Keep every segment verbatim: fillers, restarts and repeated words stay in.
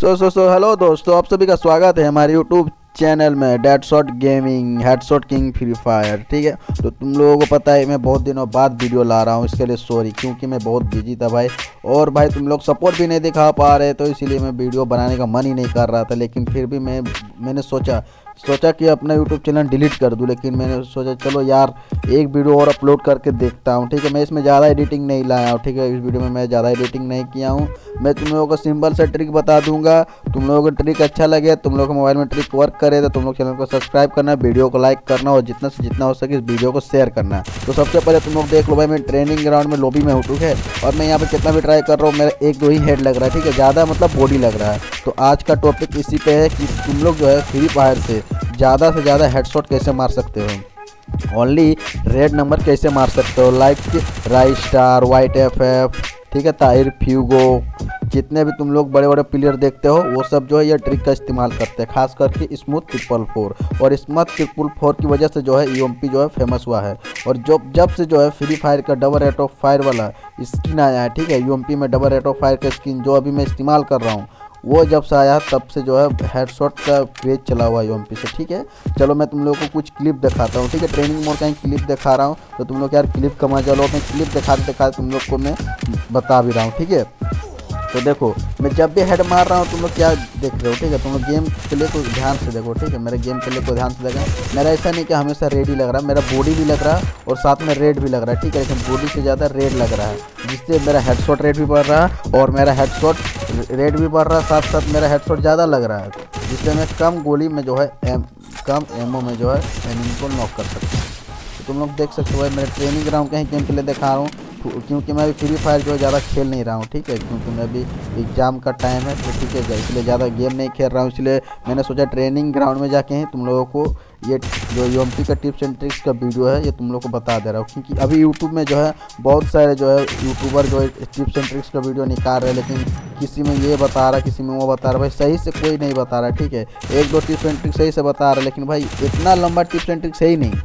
सो सो so hello दोस्तों, आप सभी का स्वागत है हमारे यूट्यूब चैनल में deadshot gaming headshot king free fire. ठीक है, तो तुम लोगों को पता है मैं बहुत दिनों बाद वीडियो ला रहा हूँ, इसके लिए सॉरी, क्योंकि मैं बहुत बिजी था भाई। और भाई तुम लोग सपोर्ट भी नहीं दिखा पा रहे, तो इसीलिए मैं वीडियो बनाने का मन ही नहीं कर रहा था। लेकिन फिर भी मैं मैंने सोचा सोचा कि अपना यूट्यूब चैनल डिलीट कर दूं, लेकिन मैंने सोचा चलो यार एक वीडियो और अपलोड करके देखता हूं। ठीक है, मैं इसमें ज़्यादा एडिटिंग नहीं लाया हूं। ठीक है, इस वीडियो में मैं ज़्यादा एडिटिंग नहीं किया हूं। मैं तुम लोगों को सिंपल सा ट्रिक बता दूंगा। तुम लोगों को ट्रिक अच्छा लगे, तुम लोगों को मोबाइल में ट्रिक वर्क करे, तो तुम लोग चैनल को सब्सक्राइब करना, वीडियो को लाइक करना और जितना से जितना हो सके इस वीडियो को शेयर करना। तो सबसे पहले तुम लोग देख लो भाई, मैं ट्रेनिंग ग्राउंड में लॉबी में हूँ। ठीक है, और मैं यहाँ पे कितना भी ट्राई कर रहा हूँ, मेरा एक दो ही हेड लग रहा है। ठीक है, ज़्यादा मतलब बॉडी लग रहा है। तो आज का टॉपिक इसी पे है कि तुम लोग जो है फ्री फायर से ज़्यादा से ज़्यादा हेडशॉट कैसे मार सकते हो, ओनली रेड नंबर कैसे मार सकते हो, like right star, white F F, ठीक है, ताहिर फ्यूगो, जितने भी तुम लोग बड़े बड़े प्लेयर देखते हो वो सब जो है ये ट्रिक का इस्तेमाल करते हैं, खास करके स्मूथ ट्रिपल फोर। और स्मूथ ट्रिपल फोर की वजह से जो है यूएमपी जो है फेमस हुआ है। और जब जब से जो है फ्री फायर का डबल रेट ऑफ फायर वाला स्किन आया है, ठीक है, यूएमपी में डबल रेट ऑफ फायर का स्किन जो अभी मैं इस्तेमाल कर रहा हूँ, वो जब से आया तब से जो है हेडशॉट का क्रेज चला हुआ है यूएमपी से। ठीक है, चलो मैं तुम लोगों को कुछ क्लिप दिखाता हूँ। ठीक है, ट्रेनिंग मोड का ही क्लिप दिखा रहा हूँ, तो तुम लोग यार क्लिप का मजा लो। मैं क्लिप दिखाते दिखाते तुम लोग को मैं बता भी रहा हूँ। ठीक है, तो देखो मैं जब भी हेड मार रहा हूँ तुम लोग क्या देख रहे हो। ठीक है, तुम लोग गेम प्ले को ध्यान से देखो। ठीक है, मेरे गेम प्ले को ध्यान से देखा, मेरा ऐसा नहीं कि हमेशा रेड ही लग रहा है, मेरा बॉडी भी लग रहा है और साथ में रेड भी लग रहा है। ठीक है, लेकिन बॉडी से ज़्यादा रेड लग रहा है, जिससे मेरा हेडशॉट रेड भी बढ़ रहा है और मेरा हेडशॉट रेड भी बढ़ रहा है, साथ साथ मेरा हेडशॉट ज़्यादा लग रहा है, जिससे मैं कम गोली में जो है एम कम एमओ में जो है एनिमी को नॉक कर सकता हूँ। तो तुम लोग देख सकते हो मेरे ट्रेनिंग ग्राउंड का ही गेम प्ले दिखा रहा हूँ, क्योंकि मैं अभी फ्री फायर जो है ज़्यादा खेल नहीं रहा हूँ। ठीक है, क्योंकि मैं अभी एग्ज़ाम का टाइम है, तो ठीक है इसलिए ज़्यादा गेम नहीं खेल रहा हूँ। इसलिए मैंने सोचा ट्रेनिंग ग्राउंड में जाके ही तुम लोगों को ये जो यूएमपी का टिप्स एंड ट्रिक्स का वीडियो है ये तुम लोग को बता दे रहा हूँ। क्योंकि अभी यूट्यूब में जो है बहुत सारे जो है यूट्यूबर जो है टिप्स एंड ट्रिक्स का वीडियो निकाल रहे हैं, लेकिन किसी में ये बता रहा है, किसी में वो बता रहा है, भाई सही से कोई नहीं बता रहा है। ठीक है, एक दो टिप्स एंड ट्रिक्स सही से बता रहा है, लेकिन भाई इतना लंबा टिप्स एंड ट्रिक्स सही नहीं।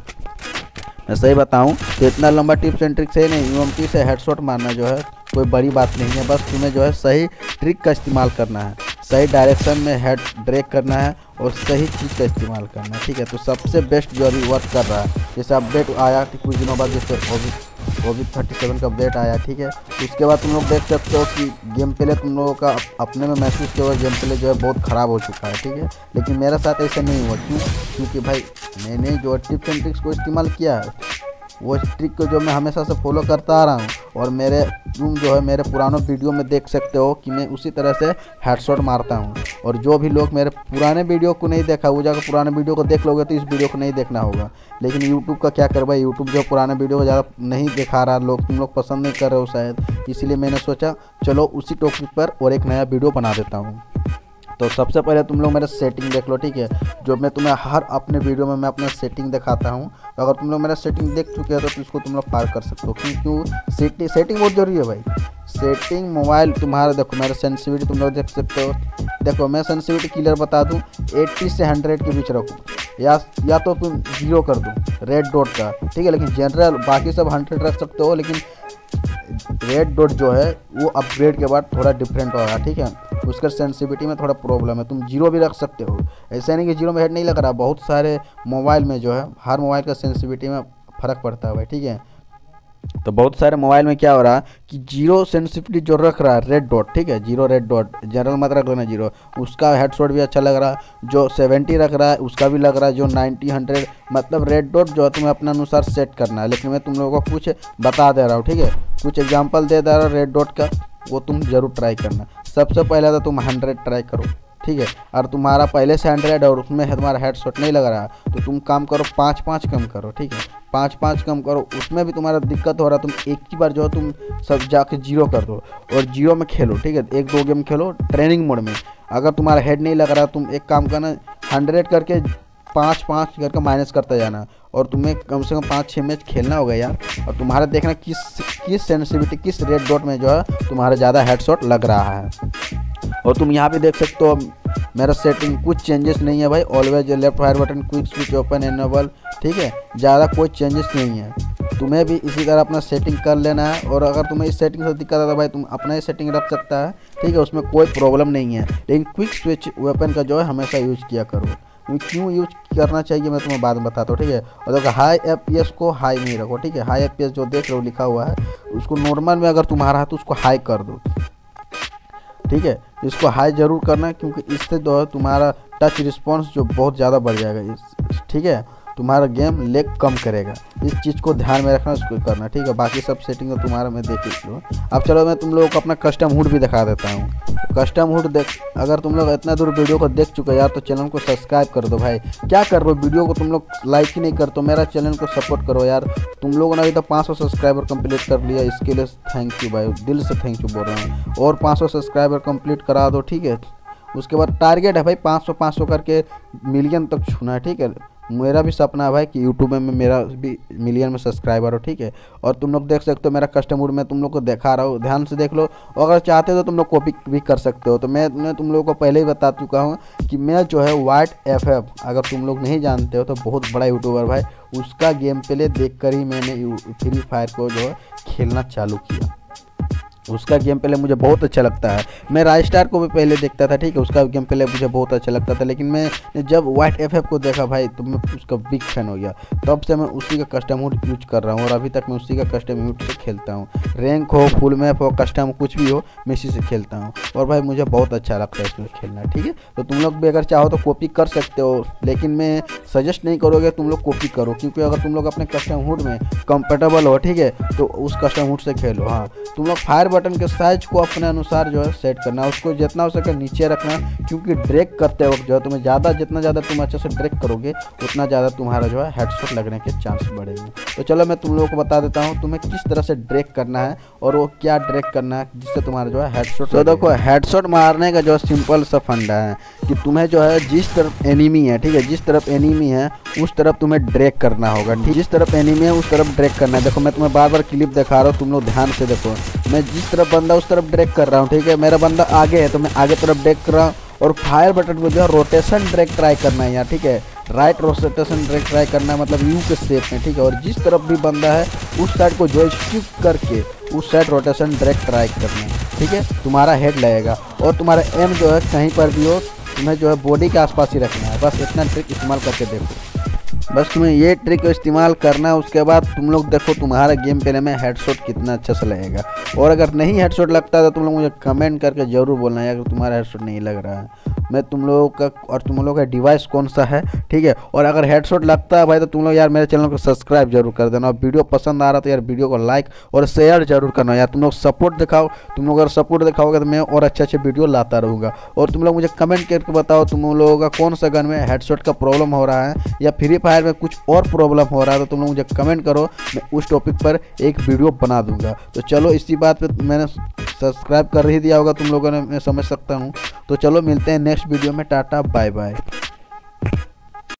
मैं सही बताऊं तो इतना लंबा टिप्स एंड ट्रिक्स है नहीं। यूएमपी से हेडशॉट मारना जो है कोई बड़ी बात नहीं है, बस तुम्हें जो है सही ट्रिक का इस्तेमाल करना है, सही डायरेक्शन में हेड ड्रैग करना है और सही चीज़ का इस्तेमाल करना है। ठीक है, तो सबसे बेस्ट जो अभी वर्क कर रहा है, जैसे अपडेट आया कुछ दिनों बाद, जैसे ओवी थर्टी सेवन का अपडेट आया। ठीक है, उसके बाद तुम लोग देख सकते हो कि गेम प्ले तुम लोगों का अपने में महसूस किया हुआ गेम प्ले जो है बहुत ख़राब हो चुका है। ठीक है, लेकिन मेरे साथ ऐसा नहीं हुआ। क्यों? क्योंकि भाई मैंने जो टिप्स एंड ट्रिक्स को इस्तेमाल किया है, वो ट्रिक को जो मैं हमेशा से फॉलो करता आ रहा हूँ, और मेरे तुम जो है मेरे पुरानों वीडियो में देख सकते हो कि मैं उसी तरह से हेडशॉट मारता हूँ। और जो भी लोग मेरे पुराने वीडियो को नहीं देखा, वो जाकर पुराने वीडियो को देख लोगे तो इस वीडियो को नहीं देखना होगा। लेकिन यूट्यूब का क्या कर भाई, यूट्यूब जो पुराने वीडियो को ज़्यादा नहीं दिखा रहा, लोग तुम लोग पसंद नहीं कर रहे हो शायद, इसलिए मैंने सोचा चलो उसी टॉपिक पर और एक नया वीडियो बना देता हूँ। तो सबसे पहले तुम लोग मेरा सेटिंग देख लो। ठीक है, जो मैं तुम्हें हर अपने वीडियो में मैं अपना सेटिंग दिखाता हूँ, तो अगर तुम लोग मेरा सेटिंग देख चुके हो तो इसको तुम लोग पार कर सकते हो। क्यों क्यों सेटिंग सेटिंग बहुत जरूरी है भाई। सेटिंग मोबाइल तुम्हारा देखो, मेरा सेंसिटिविटी तुम लोग देख सकते हो। देखो मैं सेंसिटिविटी क्लियर बता दूँ, अस्सी से हंड्रेड के बीच रखूँ, या या तो तुम जीरो कर दूँ रेड डॉट का। ठीक है, लेकिन जनरल बाकी सब हंड्रेड रख सकते हो, लेकिन रेड डॉट जो है वो अपग्रेड के बाद थोड़ा डिफरेंट होगा। ठीक है, उसका सेंसिटिविटी में थोड़ा प्रॉब्लम है। तुम जीरो भी रख सकते हो, ऐसा नहीं कि जीरो में हेड नहीं लग रहा। बहुत सारे मोबाइल में जो है हर मोबाइल का सेंसिटिविटी में फ़र्क पड़ता है भाई। ठीक है, तो बहुत सारे मोबाइल में क्या हो रहा है कि जीरो सेंसिटिविटी जो रख रहा है रेड डॉट, ठीक है, जीरो रेड डॉट, जनरल मत रख लेना जीरो, उसका हेडशॉट भी अच्छा लग रहा है। जो सेवेंटी रख रहा है उसका भी लग रहा है, जो नाइन्टी हंड्रेड, मतलब रेड डॉट जो है तुम्हें अपने अनुसार सेट करना है। लेकिन मैं तुम लोगों को कुछ बता दे रहा हूँ। ठीक है, कुछ एग्जाम्पल दे दे रहा हूँ रेड डॉट का, वो तुम जरूर ट्राई करना। सबसे पहले तो तुम हंड्रेड ट्राई करो। ठीक है, और तुम्हारा पहले से हंड्रेड और उसमें तुम्हारा हेडशॉट नहीं लग रहा है, तो तुम काम करो पाँच पाँच कम करो। ठीक है, पाँच पाँच कम करो, उसमें भी तुम्हारा दिक्कत हो रहा है, तुम एक ही बार जो है तुम सब जाके जीरो कर दो और जीरो में खेलो। ठीक है, एक दो गेम खेलो ट्रेनिंग मोड में। अगर तुम्हारा हेड नहीं लग रहा, तुम एक काम करना, हंड्रेड करके पाँच पाँच करके माइनस करते जाना, और तुम्हें कम से कम पाँच छः मैच खेलना होगा यार। और तुम्हारा देखना किस किस सेंसिटिविटी, किस रेड डॉट में जो है तुम्हारा ज़्यादा हेडशॉट लग रहा है। और तुम यहाँ पे देख सकते हो मेरा सेटिंग कुछ चेंजेस नहीं है भाई। Always left fire button, quick switch open enable. ठीक है, ज़्यादा कोई चेंजेस नहीं है। तुम्हें भी इसी तरह अपना सेटिंग कर लेना है। और अगर तुम्हें इस सेटिंग से दिक्कत है तो भाई तुम अपना ही सेटिंग रख सकता है, ठीक है, उसमें कोई प्रॉब्लम नहीं है। लेकिन क्विक स्विच वेपन का जो है हमेशा यूज किया करो। क्यों यूज करना चाहिए मैं तुम्हें बाद में बताता हूँ, ठीक है। और देखो हाई एफ पी एस को हाई में ही रखो, ठीक है। हाई एफ पी एस जो देख रहे हो लिखा हुआ है उसको नॉर्मल में अगर तुम्हारा है तो उसको हाई कर दो, ठीक है। इसको हाई जरूर करना क्योंकि इससे जो है तुम्हारा टच रिस्पॉन्स जो बहुत ज़्यादा बढ़ जाएगा, ठीक है, तुम्हारा गेम लेग कम करेगा। इस चीज़ को ध्यान में रखना, उसको करना, ठीक है। बाकी सब सेटिंग तो तुम्हारा मैं देख लो। अब चलो मैं तुम लोगों को अपना कस्टम हुड भी दिखा देता हूँ। कस्टम हुड देख, अगर तुम लोग इतना दूर वीडियो को देख चुके यार तो चैनल को सब्सक्राइब कर दो भाई। क्या कर रहे हो, वीडियो को तुम लोग लाइक ही नहीं कर, तो मेरा चैनल को सपोर्ट करो यार। तुम लोगों ने अभी तो पाँच सौ सब्सक्राइबर कंप्लीट कर लिया, इसके लिए थैंक यू भाई, दिल से थैंक यू बोल रहा हूँ। और पाँच सौ सब्सक्राइबर कंप्लीट करा दो, ठीक है। उसके बाद टारगेट है भाई पाँच सौ पाँच सौ करके मिलियन तक छूना है, ठीक है। मेरा भी सपना है भाई कि यूट्यूब में मेरा भी मिलियन में सब्सक्राइबर हो, ठीक है। और तुम लोग देख सकते हो मेरा कस्टम हुड में तुम लोग को दिखा रहा हूँ, ध्यान से देख लो। और अगर चाहते हो तो तुम लोग कॉपी भी कर सकते हो। तो मैं मैं तुम लोगों को पहले ही बता चुका हूँ कि मैं जो है वाइट एफ एफ, अगर तुम लोग नहीं जानते हो तो बहुत बड़ा यूट्यूबर भाई, उसका गेम प्ले देख कर ही मैंने फ्री फायर को जो है खेलना चालू किया। उसका गेम प्ले मुझे बहुत अच्छा लगता है। मैं राइस्टार को भी पहले देखता था, ठीक है, उसका गेम प्ले मुझे बहुत अच्छा लगता था। लेकिन मैं जब वाइट एफ एफ को देखा भाई तो मैं उसका बिग फैन हो गया। तब से मैं उसी का कस्टम हुड यूज कर रहा हूँ और अभी तक मैं उसी का कस्टम हुड से खेलता हूँ। रैंक हो, फुल मैप हो, कस्टम कुछ भी हो, मैं इसी से खेलता हूँ। और भाई मुझे बहुत अच्छा लगता है इसमें खेलना, ठीक है। तो तुम लोग भी अगर चाहो तो कॉपी कर सकते हो, लेकिन मैं सजेस्ट नहीं करोगे तुम लोग कॉपी करो, क्योंकि अगर तुम लोग अपने कस्टम हुड में कंफर्टेबल हो, ठीक है, तो उस कस्टम हुड से खेलो। हाँ, तुम लोग फायर बटन के साइज को अपने अनुसार जो है सेट करना, उसको जितना हो सके नीचे रखना, क्योंकि ड्रैग करते वक्त जो है तुम्हें ज़्यादा जितना ज़्यादा तुम अच्छे से ड्रैग करोगे उतना ज़्यादा तुम्हारा जो है हेडशॉट लगने के चांस बढ़ेंगे। तो चलो मैं तुम लोगों को बता देता हूँ तुम्हें किस तरह से ड्रैग करना है और वो क्या ड्रैग करना है जिससे तुम्हारा जो है हेडशॉट। तो देखो हेडशॉट मारने का जो सिंपल सा फंडा है कि तुम्हें जो है जिस तरफ एनिमी है, ठीक है, जिस तरफ एनिमी है उस तरफ तुम्हें ड्रैग करना होगा। जिस तरफ एनिमी है उस तरफ ड्रैग करना है। देखो मैं तुम्हें बार बार क्लिप दिखा रहा हूँ, तुम लोग ध्यान से देखो। मैं जिस तरफ बंदा उस तरफ ड्रैग कर रहा हूँ, ठीक है। मेरा बंदा आगे है तो मैं आगे तरफ ड्रैग कर रहा हूँ। और फायर बटन को जो है रोटेशन ड्रैग ट्राई करना है यहाँ, ठीक है। राइट रोटेशन ड्रैग ट्राई करना है, मतलब यू के शेप में, ठीक है। और जिस तरफ भी बंदा है उस साइड को जो है शिफ्ट करके उस साइड रोटेशन ड्रैग ट्राई करना है, ठीक है। तुम्हारा हेड लगेगा और तुम्हारा एम जो है कहीं पर भी हो तुम्हें जो है बॉडी के आसपास ही रखना है। बस इतना ट्रिक इस्तेमाल करके देखो, बस तुम्हें ये ट्रिक को इस्तेमाल करना है। उसके बाद तुम लोग देखो तुम्हारा गेम प्ले में हेडशॉट कितना अच्छा से लगेगा। और अगर नहीं हेडशॉट लगता है तो तुम लोग मुझे कमेंट करके ज़रूर बोलना है अगर तुम्हारा हेडशॉट नहीं लग रहा है। मैं तुम लोगों का और तुम लोगों का डिवाइस कौन सा है, ठीक है। और अगर हेडशॉट लगता है भाई तो तुम लोग यार मेरे चैनल को सब्सक्राइब जरूर कर देना। और वीडियो पसंद आ रहा तो यार वीडियो को लाइक और शेयर जरूर करना यार। तुम लोग सपोर्ट दिखाओ, तुम लोग अगर सपोर्ट दिखाओगे तो मैं और अच्छे अच्छे वीडियो लाता रहूँगा। और तुम लोग मुझे कमेंट करके बताओ तुम लोगों का कौन सा गन में हेडशॉट का प्रॉब्लम हो रहा है या फ्री फायर में कुछ और प्रॉब्लम हो रहा है, तो तुम लोग मुझे कमेंट करो, मैं उस टॉपिक पर एक वीडियो बना दूंगा। तो चलो इसी बात पे मैंने सब्सक्राइब कर ही दिया होगा तुम लोगों ने, मैं समझ सकता हूँ। तो चलो मिलते हैं नेक्स्ट वीडियो में, टाटा बाय बाय।